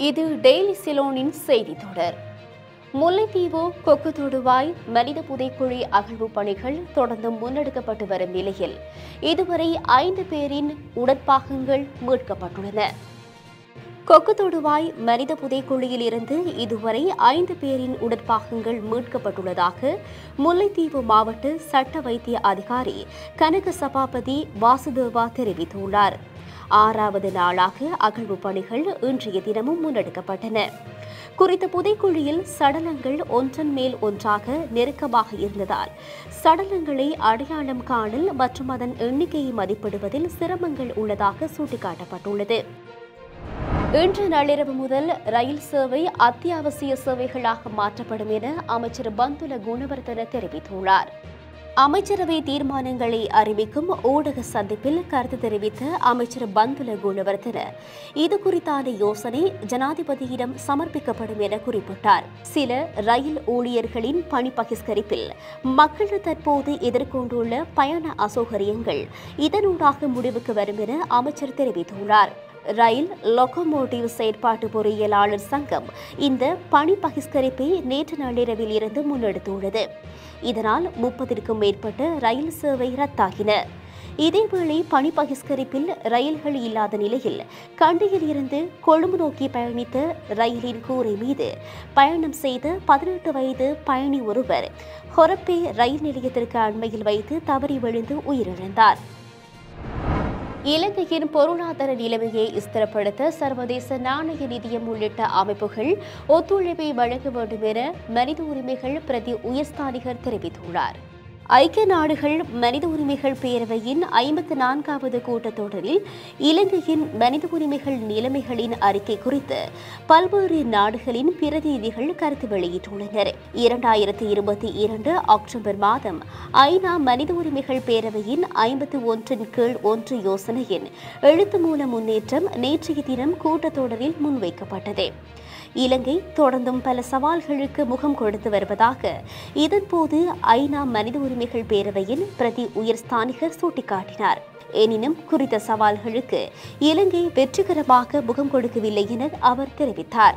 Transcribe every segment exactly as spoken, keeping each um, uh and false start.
இது டெய்லி சிலோனின் செய்தி தொடர். முல்லைத்தீவு கொக்கு தொடுவாய் மனித புதைக்குழி அகழ்வு பணிகள் தொடர்ந்து முன்னெடுக்கப்பட்டு வரும் நிலையில் இதுவரை ஐந்து பேரின் உடற்பாகங்கள் மீட்கப்பட்டுள்ளன. கொக்கு தொடுவாய் மனித புதைக்குழியில் இருந்து இதுவரை ஐந்து பேரின் உடற்பாகங்கள் மீட்கப்பட்டுள்ளதாக முல்லைத்தீவு மாவட்ட சட்ட வைத்திய அதிகாரி கனக சபாபதி வாசுதேவா தெரிவித்துள்ளார். ஆறாவது நாளாக அகழ்வு பணிகள் இன்றைய தினமும் முன்னெடுக்கப்பட்டன. குறித்த புதைக்குழியில் சடலங்கள் ஒன்றன் மேல் ஒன்றாக நெருக்கமாக இருந்ததால் சடலங்களை அடையாளம் காணல் மற்றும் அதன் எண்ணிக்கையை மதிப்பிடுவதில் சிரமங்கள் உள்ளதாக சுட்டிக்காட்டப்பட்டுள்ளது. இன்று நள்ளிரவு முதல் ரயில் சேவை அத்தியாவசிய சேவைகளாக மாற்றப்படும் என அமைச்சர் பந்துல குணவர்தன தெரிவித்துள்ளார். அமைச்சரவை தீர்மானங்களை அறிவிக்கும் ஊடக சந்திப்பில் கருத்து தெரிவித்த அமைச்சர் பந்துல குணவர்தன இது குறித்தான யோசனை ஜனாதிபதியிடம் சமர்ப்பிக்கப்படும் என குறிப்பிட்டார். சில ரயில் ஊழியர்களின் பணி பகிஷ்கரிப்பில் மக்கள் தற்போது எதிர்கொண்டுள்ள பயண அசௌகரியங்கள் இதனூடாக முடிவுக்கு வரும் என அமைச்சர் தெரிவித்துள்ளார். ரயில் லொகோமோட்டிவ் செயற்பாட்டு பொறியியலாளர் சங்கம் இந்த பணி பகிஷ்கரிப்பை நேற்று நள்ளிரவில் இருந்து முன்னெடுத்துள்ளது. இதனால் முப்பதிற்கும் மேற்பட்ட ரயில் சேவை ரத்தாகின. இதேவேளை பணி பகிஷ்கரிப்பில் ரயில்கள் இல்லாத நிலையில் கண்டியில் இருந்து கொழும்பு நோக்கி பயணித்த ரயிலின் கூரை மீது பயணம் செய்த பதினெட்டு வயது பயணி ஒருவர் ஹொரப்பே ரயில் நிலையத்திற்கு அண்மையில் வைத்து தவறி விழுந்து உயிரிழந்தார். இலங்கையின் பொருளாதார நிலைமையை ஸ்திரப்படுத்த சர்வதேச நாணய நிதியம் உள்ளிட்ட அமைப்புகள் ஒத்துழைப்பை வழங்க வேண்டும் என மனித உரிமைகள் பிரதி உயர்ஸ்தானிகர் தெரிவித்துள்ளார். ஐக்கிய நாடுகள் மனித உரிமைகள் பேரவையின் ஐம்பத்தி நான்காவது கூட்டத்தொடரில் இலங்கையின் மனித உரிமைகள் நிலைமைகளின் அறிக்கை குறித்து பல்வேறு நாடுகளின் பிரதிநிதிகள் கருத்து வெளியிட்டுள்ளனர். இரண்டாயிரத்தி இருபத்தி இரண்டு அக்டோபர் மாதம் ஐநா மனித உரிமைகள் பேரவையின் ஐம்பத்தி ஒன்றின் கீழ் ஒன்று யோசனையின் எழுத்து மூல முன்னேற்றம் நேற்றைய தினம் கூட்டத்தொடரில் முன்வைக்கப்பட்டது. இலங்கை தொடர்ந்தும் பல சவால்களுக்கு முகம் கொடுத்து வருவதாக இதன்போது ஐநா மனித உரிமைகள் பேரவையின் பிரதி உயர்ஸ்தானிகர் சுட்டிக்காட்டினார். எனினும் குறித்த சவால்களுக்கு இலங்கை வெற்றிகரமாக முகம் கொடுக்கவில்லை என அவர் தெரிவித்தார்.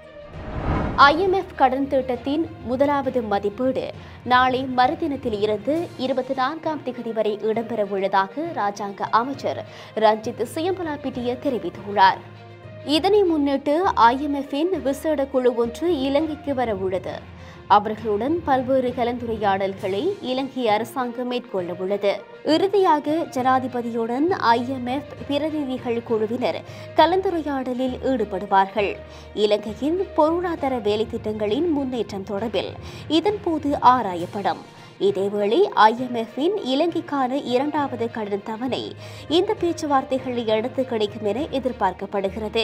ஐ எம் எஃப் கடன் திட்டத்தின் முதலாவது மதிப்பீடு நாளை மறுதினத்தில் இருந்து இருபத்தி நான்காம் தேதி வரை இடம்பெறவுள்ளதாக ராஜாங்க அமைச்சர் ரஞ்சித் சியம்பலாபிட்டிய தெரிவித்துள்ளார். இதனை முன்னிட்டு ஐ எம் எஃப்பின் விசேட குழு ஒன்று இலங்கைக்கு வரவுள்ளது. அவர்களுடன் பல்வேறு கலந்துரையாடல்களை இலங்கை அரசாங்கம் மேற்கொள்ள உள்ளது. இறுதியாக ஜனாதிபதியுடன் ஐ எம் எஃப் பிரதிநிதிகள் குழுவினர் கலந்துரையாடலில் ஈடுபடுவார்கள். இலங்கையின் பொருளாதார வேலைத்திட்டங்களின் முன்னேற்றம் தொடர்பில் இதன்போது ஆராயப்படும். இதேவேளை ஐ எம் எஃப்பின் இலங்கைக்கான இரண்டாவது கடன் தவணை இந்த பேச்சுவார்த்தைகளை அடுத்து கிடைக்கும் என எதிர்பார்க்கப்படுகிறது.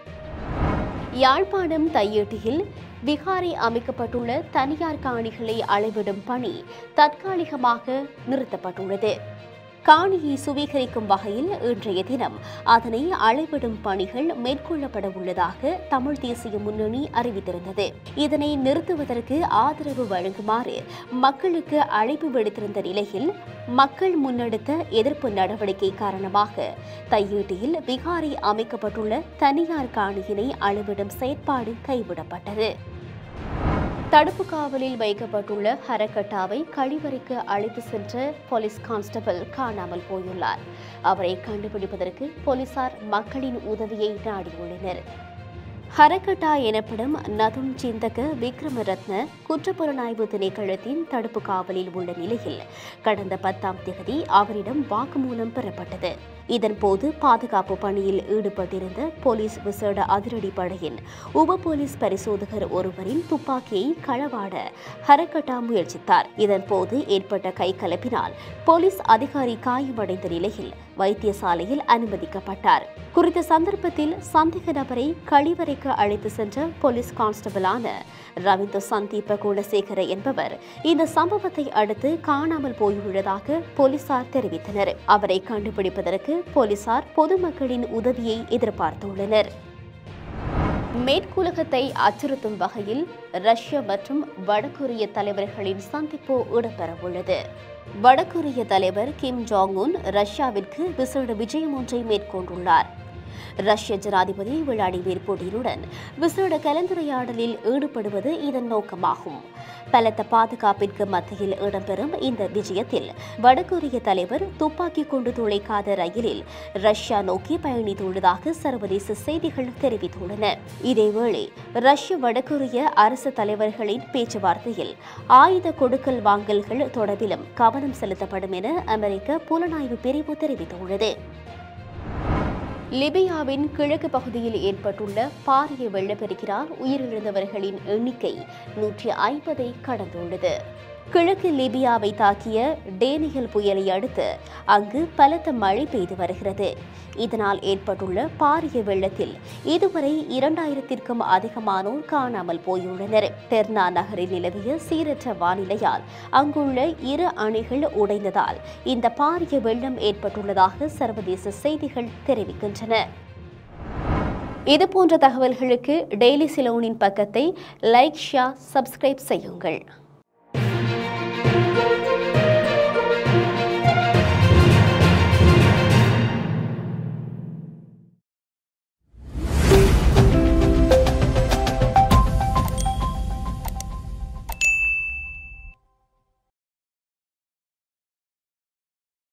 யாழ்ப்பாணம் தையேட்டியில் விகாரை அமைக்கப்பட்டுள்ள தனியார் காணிகளை அளவிடும் பணி தற்காலிகமாக நிறுத்தப்பட்டுள்ளது. காணியை சுவீகரிக்கும் வகையில் இன்றைய தினம் அதனை அளவிடும் பணிகள் மேற்கொள்ளப்பட உள்ளதாக தமிழ் தேசிய முன்னணி அறிவித்திருந்தது. இதனை நிறுத்துவதற்கு ஆதரவு வழங்குமாறு மக்களுக்கு அழைப்பு விடுத்திருந்த நிலையில் மக்கள் முன்னெடுத்த எதிர்ப்பு நடவடிக்கை காரணமாக தையீட்டியில் விகாரை அமைக்கப்பட்டுள்ள தனியார் காணியினை அளவிடும் செயற்பாடு கைவிடப்பட்டது. தடுப்பு காவலில் வைக்கப்பட்டுள்ள ஹரகட்டாவை கழிவறைக்கு அழைத்து சென்ற போலீஸ் கான்ஸ்டபிள் காணாமல் போயுள்ளார். அவரை கண்டுபிடிப்பதற்கு போலீசார் மக்களின் உதவியை நாடியுள்ளனர். ஹரகட்டா எனப்படும் நதுன் சிந்தக விக்ரமரத்ன குற்றப்புலனாய்வு திணைக்களத்தின் தடுப்பு காவலில் உள்ள நிலையில் கடந்த பத்தாம் தேதி அவரிடம் வாக்குமூலம் பெறப்பட்டது. இதன்போது பாதுகாப்பு பணியில் ஈடுபட்டிருந்த போலீஸ் விசேட அதிரடி படையின் உப போலீஸ் பரிசோதகர் ஒருவரின் துப்பாக்கியை களவாட ஹரகட்டா முயற்சித்தார். இதன்போது ஏற்பட்ட கைகலப்பினால் போலீஸ் அதிகாரி காயமடைந்த நிலையில் வைத்தியசாலையில் அனுமதிக்கப்பட்டார். குறித்த சந்தர்ப்பத்தில் சந்தேக நபரை கழிவறைக்கு அழைத்து சென்ற போலீஸ் கான்ஸ்டபிளான ரவீந்திர சந்தீப குணசேகர என்பவர் இந்த சம்பவத்தை அடுத்து காணாமல் போயுள்ளதாக போலீசார் தெரிவித்தனர். அவரை கண்டுபிடிப்பதற்கு போலீசார் பொதுமக்களின் உதவியை எதிர்பார்த்துள்ளனர். மேற்குலகத்தை அச்சுறுத்தும் வகையில் ரஷ்யா மற்றும் வடகொரிய தலைவர்களின் சந்திப்பு இடம்பெறவுள்ளது. வடகொரிய தலைவர் கிம் ஜாங் உன் ரஷ்யாவிற்கு விசேட விஜயம் ஒன்றை மேற்கொண்டுள்ளார். ரஷ்ய ஜனாதிபதி விளாடிமிர் புடினுடன் விசேட கலந்துரையாடலில் ஈடுபடுவது இதன் நோக்கமாகும். பலத்த பாதுகாப்பிற்கு மத்தியில் இடம்பெறும் இந்த விஜயத்தில் வடகொரிய தலைவர் துப்பாக்கி கொண்டு துளைக்காத ரயிலில் ரஷ்யா நோக்கி பயணித்துள்ளதாக சர்வதேச செய்திகள் தெரிவித்துள்ளன. இதேவேளை ரஷ்ய வடகொரிய அரசு தலைவர்களின் பேச்சுவார்த்தையில் ஆயுத கொடுக்கல் வாங்கல்கள் தொடர்பிலும் கவனம் செலுத்தப்படும் என அமெரிக்க புலனாய்வு பிரிவு தெரிவித்துள்ளது. லிபியாவின் கிழக்கு பகுதியில் ஏற்பட்டுள்ள பாரிய வெள்ளப்பெருக்கினால் உயிரிழந்தவர்களின் எண்ணிக்கை நூற்றி ஐம்பதை கடந்துள்ளது. கிழக்கு லிபியாவை தாக்கிய டேனியல் புயலை அடுத்து அங்கு பலத்த மழை பெய்து வருகிறது. இதனால் ஏற்பட்டுள்ள பாரிய வெள்ளத்தில் இதுவரை இரண்டாயிரத்திற்கும் அதிகமானோர் காணாமல் போயுள்ளனர். டெர்னா நகரில் நிலவிய சீரற்ற வானிலையால் அங்குள்ள இரு அணைகள் உடைந்ததால் இந்த பாரிய வெள்ளம் ஏற்பட்டுள்ளதாக சர்வதேச செய்திகள் தெரிவிக்கின்றன. இதுபோன்ற தகவல்களுக்கு டெய்லி சிலோனின் பக்கத்தை லைக், ஷேர், சப்ஸ்கிரைப் செய்யுங்கள்.